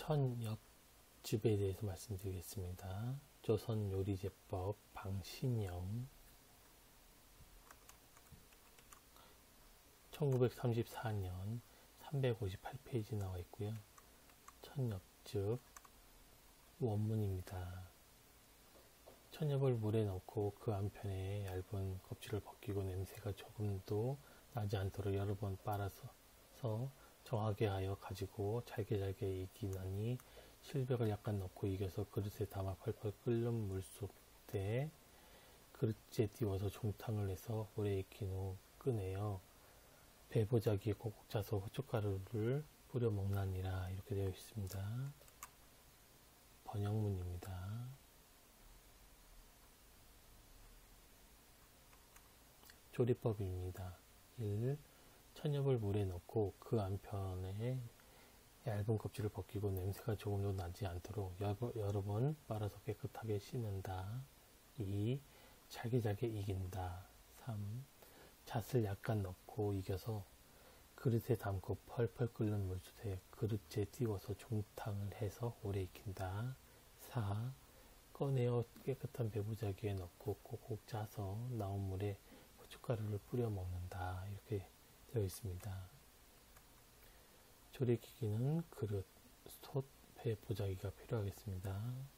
천엽즙에 대해서 말씀드리겠습니다. 조선 요리제법 방신영 1934년 358페이지 나와 있고요. 천엽즙 원문입니다. 천엽을 물에 넣고 그 안편에 얇은 껍질을 벗기고 냄새가 조금도 나지 않도록 여러 번 빨아서 정하게 하여 가지고 잘게 익히나니 실벽을 약간 넣고 익혀서 그릇에 담아 펄펄 끓는 물속에 그릇째 띄워서 중탕을 해서 오래 익힌 후 꺼내어 배보자기에 꼭꼭 짜서 후춧가루를 뿌려 먹나니라. 이렇게 되어 있습니다. 번역문입니다. 조리법입니다. 1. 천엽을 물에 넣고 그 안편에 얇은 껍질을 벗기고 냄새가 조금도 나지 않도록 여러 번 빨아서 깨끗하게 씻는다. 2. 잘게 익힌다. 3. 잣을 약간 넣고 익혀서 그릇에 담고 펄펄 끓는 물솥에 그릇째 띄워서 중탕을 해서 오래 익힌다. 4. 꺼내어 깨끗한 배부자기에 넣고 꼭꼭 짜서 나온 물에 후춧가루를 뿌려 먹는다. 이렇게 되어 있습니다. 조리기기는 그릇, 솥, 배부자기가 필요하겠습니다.